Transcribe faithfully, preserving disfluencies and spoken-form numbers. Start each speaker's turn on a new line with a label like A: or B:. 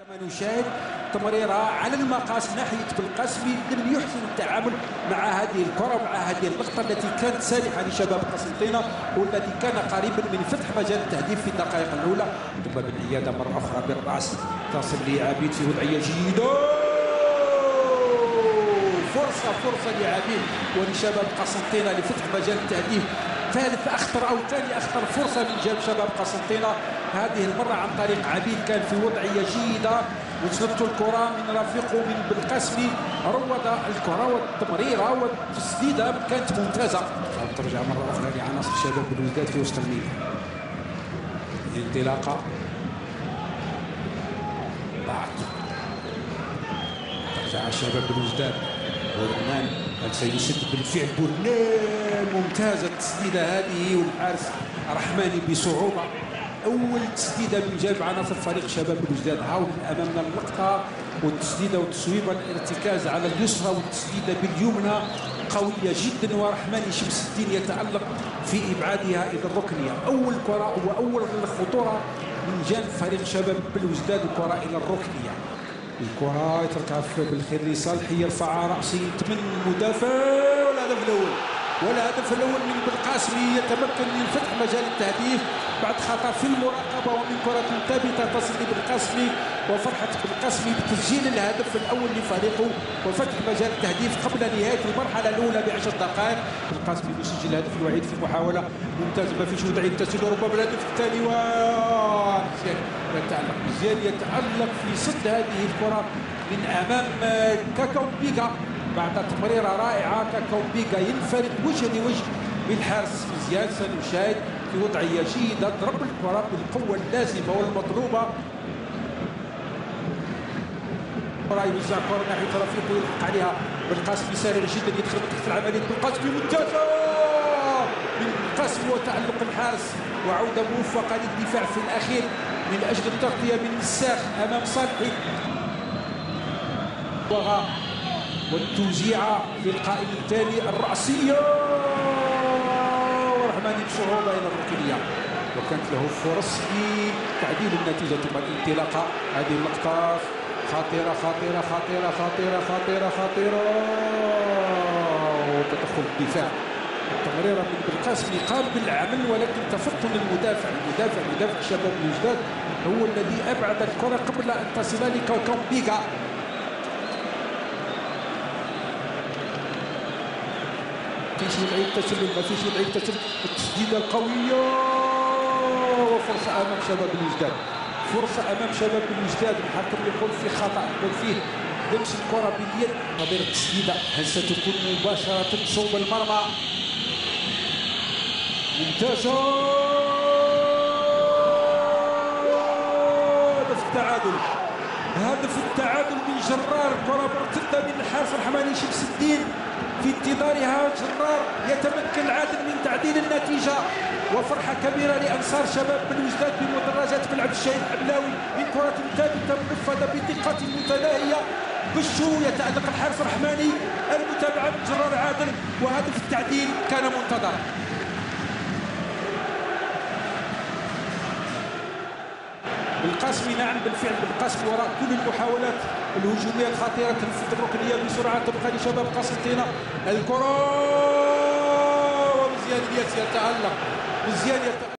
A: ما نشاهد تمريرة على المقاس ناحية بالقاسمي لم يحسن التعامل مع هذه الكرة مع هذه اللقطة التي كانت سانحة لشباب قسنطينة والتي كان قريبا من فتح مجال التهديف في الدقائق الأولى. ثم بالعيادة مرة أخرى بالرأس تصل لعبيد في وضعية جيدة. فرصة فرصة لعبيد ولشباب قسنطينة لفتح مجال التهديف. ثالث أخطر أو ثاني أخطر فرصة من جانب شباب قسنطينة هذه المرة عن طريق عبيد، كان في وضعية جيدة وصلت الكرة من رفيقه من بالقاسمي، روض الكرة والتمريرة والتسديدة كانت ممتازة. ترجع مرة أخرى لعناصر شباب بلوزداد في وسط الميدان. انطلاقة ضاعت. ترجع شباب بلوزداد. بورنان هل سيسد بالفعل؟ بورنان ممتازة التسديدة هذه والحارس رحماني بصعوبة. أول تسديدة من جانب عناصر فريق شباب بلوزداد. هاو أمامنا اللقطة والتسديدة والتصويبة الارتكاز على اليسرى والتسديدة باليمنى قوية جدا، ورحماني شمس الدين يتألق في إبعادها إلى الركنية. أول كرة وأول خطورة من جانب فريق شباب بلوزداد، الكرة إلى الركنية. الكرة يتركها بالخير لصالح، يرفعها رأسي يتمنى المدافع والهدف الأول. والهدف الأول من بالقاسمي يتمكن من فتح مجال التهديف بعد خطأ في المراقبة ومن كرة ثابتة تصل لبالقاسمي، وفرحة بالقاسمي بتسجيل الهدف الأول لفريقه وفتح مجال التهديف قبل نهاية المرحلة الأولى بعشر دقائق. بالقاسمي يسجل الهدف الوحيد في محاولة ممتازة، ما فيش وضعية تسجيل، ربما الهدف الثاني. ومزيان يتألق مزيان يتألق في صد هذه الكرة من أمام كاكاو بيغا بعد تمريرة رائعة. كاكاو بيغا ينفرد وجه لوجه بالحارس مزيان سنشاهد في وضعية جيدة، ضرب الكرة بالقوة اللازمة والمطلوبة. يوزع الكرة ناحية رفيقه يلحق عليها بالقاسمي سريع جدا، يدخل تحت العملية بالقاسمي ممتازة من بالقاسمي وتألق الحارس وعودة موفقة للدفاع في الأخير من أجل التغطية من الساخ أمام صالحي والتوزيع في القائم الثاني الرأسية ورحماني بصعوبة إلى الركنية، وكانت له فرص في تعديل النتيجة. ثم الانطلاقة هذه اللقطة خطيرة خطيرة خطيرة خطيرة خطيرة خطيرة وتدخل الدفاع. التمريرة من بالقاسمي قام بالعمل ولكن تفطن المدافع المدافع مدافع شباب بلوزداد هو الذي أبعد الكرة قبل أن تصل لكاكاو بيغا. فيش وضعية تسلل، ما فيش وضعية تسلل، التسديدة القوية وفرصة أمام شباب بلوزداد. فرصة أمام شباب بلوزداد. الحكم يقول في خطأ، يقول فيه لمس الكرة باليد. نظير التسديدة هل ستكون مباشرة صوب المرمى؟ ممتازة. هدف التعادل، هدف التعادل من جرار. كرة مرتدة من الحارس رحماني شمس الدين، في انتظارها جرار يتمكن العادل من تعديل النتيجة، وفرحة كبيرة لأنصار شباب بلوزداد بمدرجات ملعب الشهيد الحملاوي من كرة ثابتة منفذة بدقة متناهية. بشو يتألق الحارس الرحماني، المتابعة من جرار عادل، وهدف التعديل كان منتظرا. بالقاسمي نعم بالفعل بالقاسمي وراء كل المحاولات الهجوميه الخطيره تنفذ الركنيه بسرعه تبقى لشباب قسنطينه. الكره ومزيان الياس يتالق مزيان يتألق.